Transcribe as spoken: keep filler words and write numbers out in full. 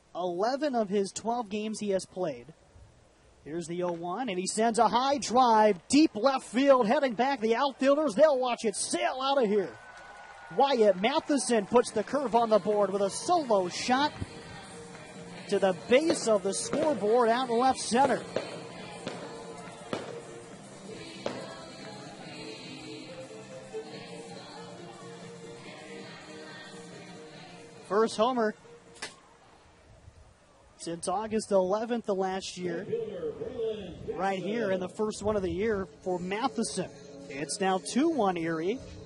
eleven of his twelve games he has played. Here's the oh one, and he sends a high drive, deep left field, heading back. The outfielders, they'll watch it sail out of here. Wyatt Mathisen puts the curve on the board with a solo shot to the base of the scoreboard out in left center. First homer since August eleventh of last year. Right here in the first one of the year for Mathisen. It's now two one Erie.